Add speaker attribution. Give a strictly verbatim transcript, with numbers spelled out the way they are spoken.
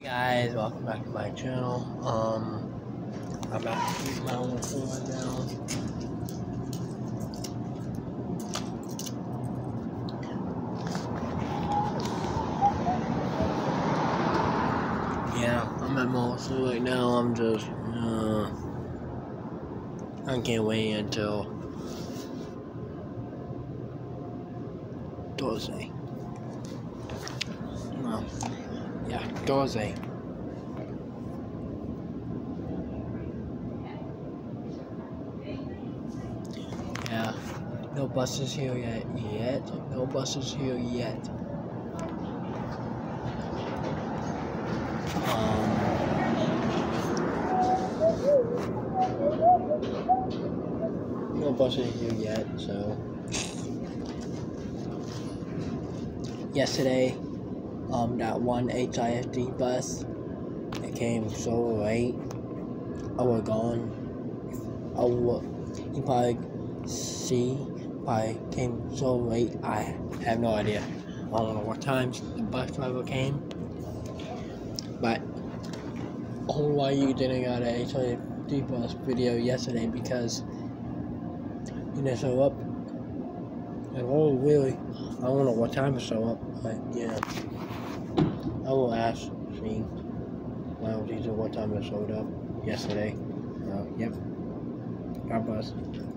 Speaker 1: Guys, welcome back to my channel. Um, I'm about to eat my own food right now. Yeah, I'm at my own food right now. I'm just, uh, I can't wait until Thursday. Well, yeah, Thursday. Yeah, no buses here yet. Yet, no buses here yet. Um, no buses here yet. So yesterday, um, that one H I S D bus, it came so late. I was gone. I would, you probably see, probably came so late. I have no idea. I don't know what time the bus driver came. But only why you didn't got a H I S D bus video yesterday because you didn't show up. And oh really, I don't know what time to show up, but yeah. I will ask, see, my teacher what time I showed up yesterday. Uh, yep. God bless.